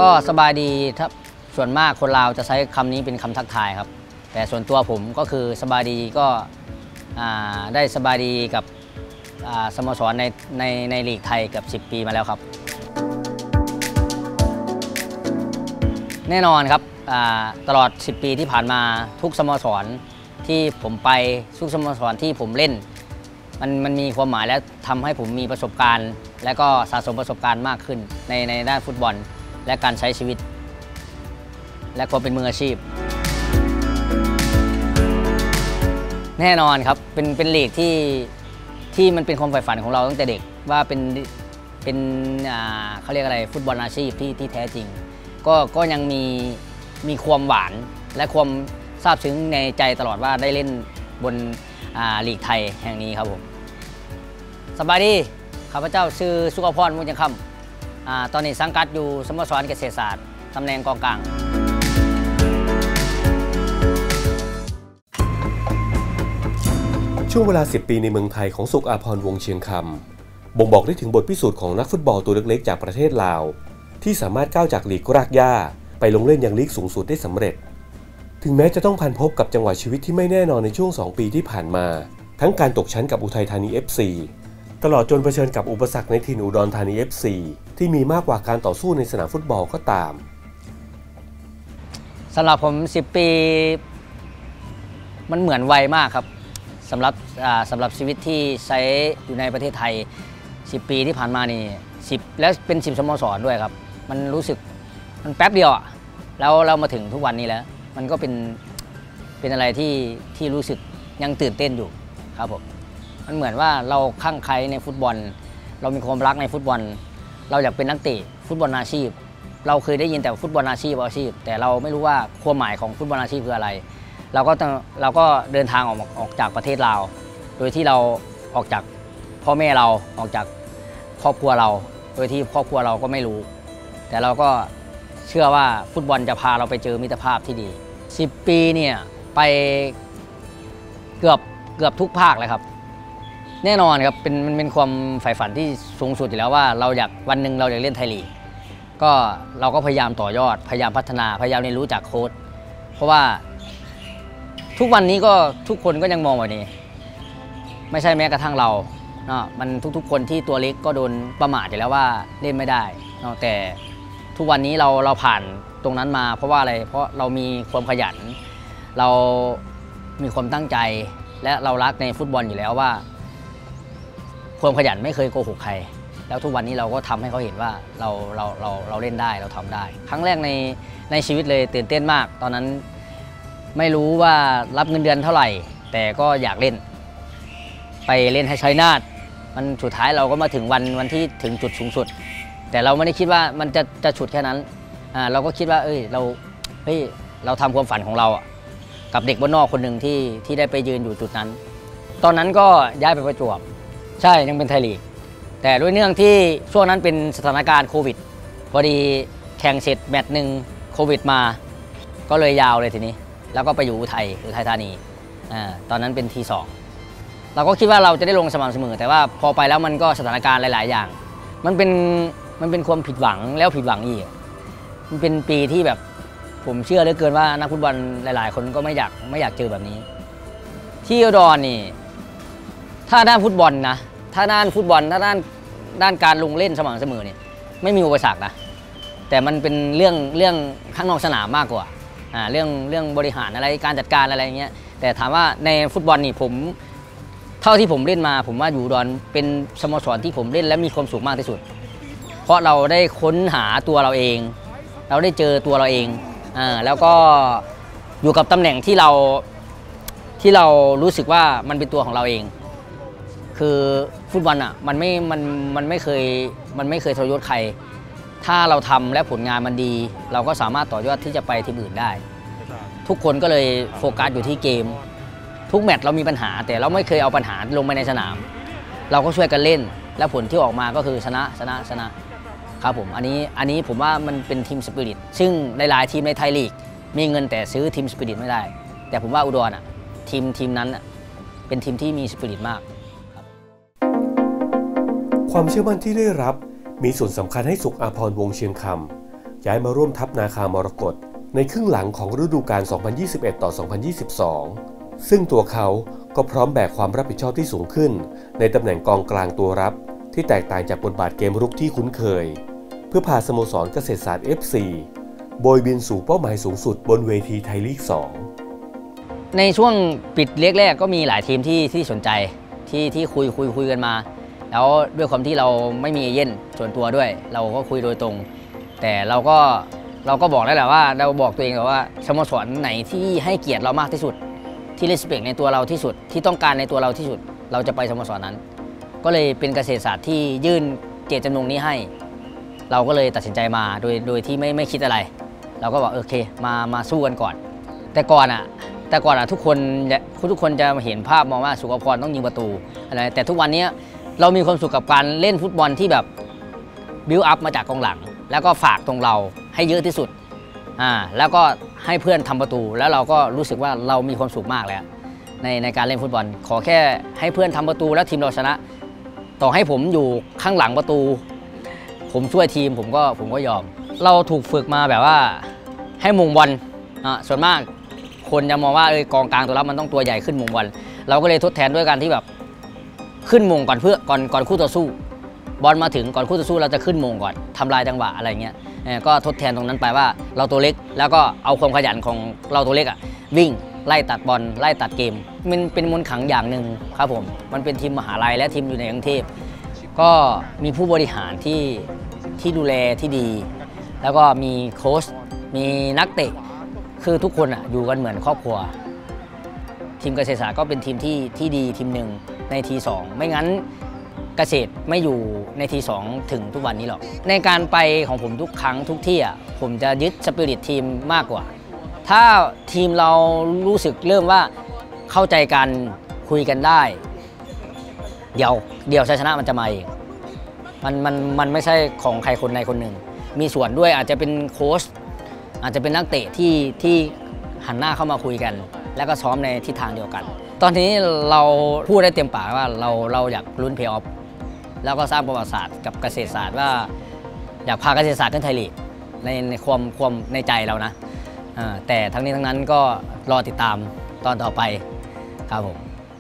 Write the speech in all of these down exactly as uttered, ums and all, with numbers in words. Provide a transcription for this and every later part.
ก็สบายดีถ้าส่วนมากคนลาวจะใช้คำนี้เป็นคำทักทายครับแต่ส่วนตัวผมก็คือสบายดีก็ได้สบายดีกับสโมสรในในในลีกไทยเกือบสิบปีมาแล้วครับแน่นอนครับตลอดสิบปีที่ผ่านมาทุกสโมสรที่ผมไปทุกสโมสรที่ผมเล่นมันมันมีความหมายและทำให้ผมมีประสบการณ์และก็สะสมประสบการณ์มากขึ้นในในด้านฟุตบอลและการใช้ชีวิตและความเป็นมืออาชีพแน่นอนครับเป็นเป็นลีกที่ที่มันเป็นความใฝ่ฝันของเราตั้งแต่เด็กว่าเป็นเป็นเขาเรียกอะไรฟุตบอลอาชีพที่ที่แท้จริงก็ก็ยังมีมีความหวานและความซาบซึ้งในใจตลอดว่าได้เล่นบนลีกไทยแห่งนี้ครับผมสบายดีข้าพเจ้าชื่อสุขพรมุ่งจังคำตอนนี้สังกัดอยู่สโมสรเกษตรศาสตร์ตำแหน่งกองกลางช่วงเวลาสิบปีในเมืองไทยของสุขอาภรณ์วงเชียงคำบ่งบอกได้ถึงบทพิสูจน์ของนักฟุตบอลตัวเล็กๆจากประเทศลาวที่สามารถก้าวจากลีกรากหญ้าไปลงเล่นยังลีกสูงสุดได้สำเร็จถึงแม้จะต้องพันพบกับจังหวะชีวิตที่ไม่แน่นอนในช่วงสองปีที่ผ่านมาทั้งการตกชั้นกับอุทัยธานี เอฟ ซี ตลอดจนเผชิญกับอุปสรรคในถิ่นอุดรธานี เอฟ ซี ที่มีมากกว่าการต่อสู้ในสนามฟุตบอลก็ตามสำหรับผมสิบปีมันเหมือนไวมากครับสำหรับสำหรับชีวิตที่ใช้อยู่ในประเทศไทยสิบปีที่ผ่านมานี่สิบและเป็นสิบสโมสรด้วยครับมันรู้สึกมันแป๊บเดียวอ่ะแล้วเรามาถึงทุกวันนี้แล้วมันก็เป็นเป็นอะไรที่ที่รู้สึกยังตื่นเต้นอยู่ครับผมมันเหมือนว่าเราคลั่งไคล้ในฟุตบอลเรามีความรักในฟุตบอลเราอยากเป็นนักเตะฟุตบอลอาชีพเราเคยได้ยินแต่ฟุตบอลอาชีพอาชีพแต่เราไม่รู้ว่าความหมายของฟุตบอลอาชีพคืออะไรเราก็เราก็เดินทางออกออกจากประเทศลาวโดยที่เราออกจากพ่อแม่เราออกจากครอบครัวเราโดยที่ครอบครัวเราก็ไม่รู้แต่เราก็เชื่อว่าฟุตบอลจะพาเราไปเจอมิตรภาพที่ดีสิบปีเนี่ยไปเกือบเกือบทุกภาคเลยครับแน่นอนครับเป็นมันเป็นความใฝ่ฝันที่สูงสุดอยู่แล้วว่าเราอยากวันหนึ่งเราอยากเล่นไทยลีกก็เราก็พยายามต่อยอดพยายามพัฒนาพยายามเรียนรู้จากโค้ชเพราะว่าทุกวันนี้ก็ทุกคนก็ยังมองแบบนี้ไม่ใช่แม้กระทั่งเราเนาะมันทุกๆคนที่ตัวเล็กก็โดนประมาทอยู่แล้วว่าเล่นไม่ได้เนาะแต่ทุกวันนี้เราเราผ่านตรงนั้นมาเพราะว่าอะไรเพราะเรามีความขยันเรามีความตั้งใจและเรารักในฟุตบอลอยู่แล้วว่าความขยันไม่เคยโกหกใครแล้วทุกวันนี้เราก็ทำให้เขาเห็นว่าเราเราเราเราเล่นได้เราทำได้ครั้งแรกในในชีวิตเลยตื่นเต้นมากตอนนั้นไม่รู้ว่ารับเงินเดือนเท่าไหร่แต่ก็อยากเล่นไปเล่นให้ชัยนาทมันสุดท้ายเราก็มาถึงวันวันที่ถึงจุดสูงสุดแต่เราไม่ได้คิดว่ามันจะจะฉุดแค่นั้นอ่าเราก็คิดว่าเอ้ยเราเฮ้ยเราทำความฝันของเรากับเด็กบ้านนอกคนหนึ่งที่ที่ได้ไปยืนอยู่จุดนั้นตอนนั้นก็ย้ายไปประจวบใช่ยังเป็นไทยลีกแต่ด้วยเนื่องที่ช่วงนั้นเป็นสถานการณ์โควิดพอดีแข่งเสร็จแมตช์หนึ่งโควิดมาก็เลยยาวเลยทีนี้แล้วก็ไปอยู่อุทัยอุทัยธานีอ่าตอนนั้นเป็นทีสองเราก็คิดว่าเราจะได้ลงสม่ำเสมอแต่ว่าพอไปแล้วมันก็สถานการณ์หลายๆอย่างมันเป็นมันเป็นความผิดหวังแล้วผิดหวังอีกมันเป็นปีที่แบบผมเชื่อเหลือเกินว่านักฟุตบอลหลายๆคนก็ไม่อยากไม่อยากเจอแบบนี้ที่อุดรนี่ถ้าด้านฟุตบอลนะถ้าด้านฟุตบอลถ้าด้านด้านการลงเล่นสม่ำเสมอเนี่ยไม่มีอุปสรรคนะแต่มันเป็นเรื่องเรื่องข้างนอกสนามมากกว่าอ่าเรื่องเรื่องบริหารอะไรการจัดการอะไรอย่างเงี้ยแต่ถามว่าในฟุตบอลนี่ผมเท่าที่ผมเล่นมาผมว่าอยู่อุดรเป็นสโมสรที่ผมเล่นและมีความสุขมากที่สุดเพราะเราได้ค้นหาตัวเราเองเราได้เจอตัวเราเองอ่าแล้วก็อยู่กับตำแหน่งที่เราที่เรารู้สึกว่ามันเป็นตัวของเราเองคือฟุตบอลอ่ะมันไม่มันมันไม่เคยมันไม่เคยทรยศใครถ้าเราทำและผลงานมันดีเราก็สามารถต่อยอดที่จะไปทีมอื่นได้ทุกคนก็เลยโฟกัสอยู่ที่เกมทุกแมตช์เรามีปัญหาแต่เราไม่เคยเอาปัญหาลงไปในสนามเราก็ช่วยกันเล่นและผลที่ออกมาก็คือชนะชนะชนะครับผมอันนี้อันนี้ผมว่ามันเป็นทีมสปิริตซึ่งหลายๆทีมในไทยลีกมีเงินแต่ซื้อทีมสปิริตไม่ได้แต่ผมว่าอุดรอ่ะทีมทีมนั้นอ่ะเป็นทีมที่มีสปิริตมากความเชื่อมั่นที่ได้รับมีส่วนสำคัญให้สุขอาภรณ์วงเชียงคย้ายมาร่วมทัพนาคามรกตในครึ่งหลังของฤดูกาล สองพันยี่สิบเอ็ด ต่อ สองพันยี่สิบสอง ซึ่งตัวเขาก็พร้อมแบกความรับผิดชอบที่สูงขึ้นในตำแหน่งกองกลางตัวรับที่แตกต่างจากบทบาทเกมรุกที่คุ้นเคยเพื่อพาสโมสรเกษตรศาสตร์ เอฟ ซี โบยบินสู่เป้าหมายสูงสุดบนเวทีไทยลีก สองในช่วงปิดเล็กแรกก็มีหลายทีมที่ที่สนใจที่ที่คุยคุยคุยกันมาแล้วด้วยความที่เราไม่มีเอเย่นส่วนตัวด้วยเราก็คุยโดยตรงแต่เราก็เราก็บอกได้แหละว่าเราบอกตัวเองว่าสโมสรไหนที่ให้เกียรติเรามากที่สุดที่รีสเปคในตัวเราที่สุดที่ต้องการในตัวเราที่สุดเราจะไปสโมสรนั้นก็เลยเป็นเกษตรศาสตร์ที่ยื่นเจตจำนงนี้ให้เราก็เลยตัดสินใจมาโดยโดยที่ไม่ไม่คิดอะไรเราก็บอกโอเคมามาสู้กันก่อนแต่ก่อนอ่ะแต่ก่อนอ่ะทุกคนทุกคนจะเห็นภาพมองว่าสุขพรต้องยิงประตูอะไรแต่ทุกวันนี้เรามีความสุขกับการเล่นฟุตบอลที่แบบบิวอัพมาจากกองหลังแล้วก็ฝากตรงเราให้เยอะที่สุดอ่าแล้วก็ให้เพื่อนทำประตูแล้วเราก็รู้สึกว่าเรามีความสุขมากแล้วในในการเล่นฟุตบอลขอแค่ให้เพื่อนทำประตูแล้วทีมเราชนะต่อให้ผมอยู่ข้างหลังประตูผมช่วยทีมผมก็ผมก็ยอมเราถูกฝึกมาแบบว่าให้มงบอลอ่าส่วนมากคนจะมองว่าเออกองกลางตัวรับมันต้องตัวใหญ่ขึ้นมงบอลเราก็เลยทดแทนด้วยการที่แบบขึ้นมงก่อนเพื่อก่อนก่อนคู่ต่อสู้บอลมาถึงก่อนคู่ต่อสู้เราจะขึ้นมงก่อนทำลายจังหวะอะไรเงี้ยก็ทดแทนตรงนั้นไปว่าเราตัวเล็กแล้วก็เอาความขยันของเราตัวเล็กอ่ะวิ่งไล่ตัดบอลไล่ตัดเกมมันเป็นมนต์ขลังอย่างหนึ่งครับผมมันเป็นทีมมหาลัยและทีมอยู่ในกรุงเทพก็มีผู้บริหารที่ที่ดูแลที่ดีแล้วก็มีโค้ชมีนักเตะคือทุกคนอ่ะอยู่กันเหมือนครอบครัวทีมเกษตรศาสตร์ก็เป็นทีมที่ที่ดีทีมหนึ่งในทีสองไม่งั้นเกษตรไม่อยู่ในทีสองถึงทุกวันนี้หรอกในการไปของผมทุกครั้งทุกที่อ่ะผมจะยึดสปิริตทีมมากกว่าถ้าทีมเรารู้สึกเริ่มว่าเข้าใจกันคุยกันได้เดี๋ยวเดี๋ยวชัยชนะมันจะมาเองมันมันมันไม่ใช่ของใครคนใดคนหนึ่งมีส่วนด้วยอาจจะเป็นโค้ชอาจจะเป็นนักเตะที่ที่หันหน้าเข้ามาคุยกันแล้วก็ซ้อมในทิศทางเดียวกันตอนนี้เราพูดได้เต็มปากว่าเราเราอยากลุ้นเพลย์ออฟแล้วก็สร้างประวัติศาสตร์กับเกษตรศาสตร์ว่าอยากพาเกษตรศาสตร์ขึ้นไทยลีกในในความความในใจเรานะแต่ทั้งนี้ทั้งนั้นก็รอติดตามตอนต่อไปครับผม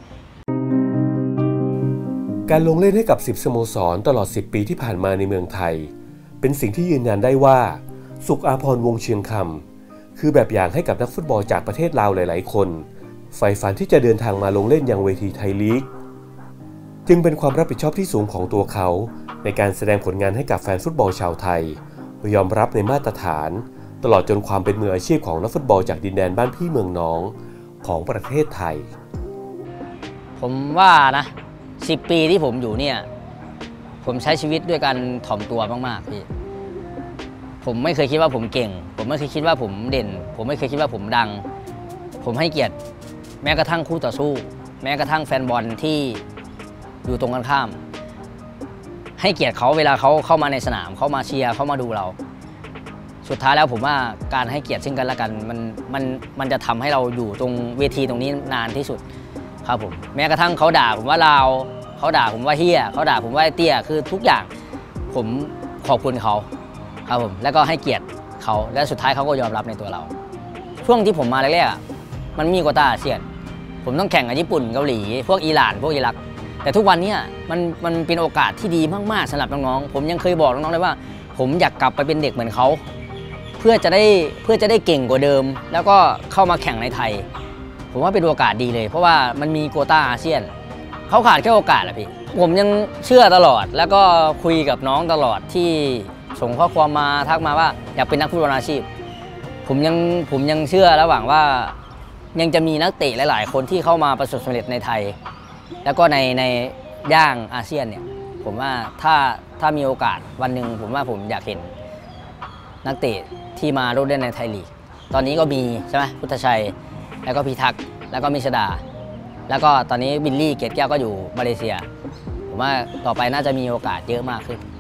การลงเล่นให้กับสิบสโมสรตลอดสิบปีที่ผ่านมาในเมืองไทยเป็นสิ่งที่ยืนยันได้ว่าสุขอาภรณ์วงศ์เชียงคำคือแบบอย่างให้กับนักฟุตบอลจากประเทศลาวหลายๆคนใฝ่ฝันที่จะเดินทางมาลงเล่นยังเวทีไทยลีกจึงเป็นความรับผิดชอบที่สูงของตัวเขาในการแสดงผลงานให้กับแฟนฟุตบอลชาวไทยยอมรับในมาตรฐานตลอดจนความเป็นมืออาชีพของนักฟุตบอลจากดินแดนบ้านพี่เมืองน้องของประเทศไทยผมว่านะสิบปีที่ผมอยู่เนี่ยผมใช้ชีวิตด้วยการถ่อมตัวมากๆพี่ผมไม่เคยคิดว่าผมเก่งผมไม่เคยคิดว่าผมเด่นผมไม่เคยคิดว่าผมดังผมให้เกียรติแม้กระทั่งคู่ต่อสู้แม้กระทั่งแฟนบอลที่อยู่ตรงกันข้ามให้เกียรติเขาเวลาเขาเข้ามาในสนามเข้ามาเชียร์เข้ามาดูเราสุดท้ายแล้วผมว่าการให้เกียรติซึ่งกันและกันมันมันมันจะทำให้เราอยู่ตรงเวทีตรงนี้นานที่สุดครับผมแม้กระทั่งเขาด่าผมว่าลาวเขาด่าผมว่าเฮียเขาด่าผมว่าเตี้ยคือทุกอย่างผมขอบคุณเขาครับผมแล้วก็ให้เกียรติเขาและสุดท้ายเขาก็ยอมรับในตัวเราช่วงที่ผมมาแรกๆมันมีโควต้าอาเซียนผมต้องแข่งกับญี่ปุ่นเกาหลีพวกอิหร่านพวกอิรักแต่ทุกวันนี้มันมันเป็นโอกาสที่ดีมากๆสำหรับน้องๆผมยังเคยบอกน้องๆเลยว่าผมอยากกลับไปเป็นเด็กเหมือนเขาเพื่อจะได้เพื่อจะได้เก่งกว่าเดิมแล้วก็เข้ามาแข่งในไทยผมว่าเป็นโอกาสดีเลยเพราะว่ามันมีโควต้าอาเซียนเขาขาดแค่โอกาสแหละพี่ผมยังเชื่อตลอดแล้วก็คุยกับน้องตลอดที่ส่งข้อความมาทักมาว่าอยากเป็นนักฟุตบอลอาชีพผมยังผมยังเชื่อและหวังว่ายังจะมีนักเตะหลายๆคนที่เข้ามาประสบความสำเร็จในไทยแล้วก็ในในย่างอาเซียนเนี่ยผมว่าถ้าถ้ามีโอกาสวันหนึ่งผมว่าผมอยากเห็นนักเตะที่มาลงเล่นในไทยลีกตอนนี้ก็มีใช่ไหมพุทธชัยแล้วก็พิทักษ์แล้วก็มิชดาแล้วก็ตอนนี้บิลลี่เกตแก้วก็อยู่มาเลเซียผมว่าต่อไปน่าจะมีโอกาสเยอะมากขึ้น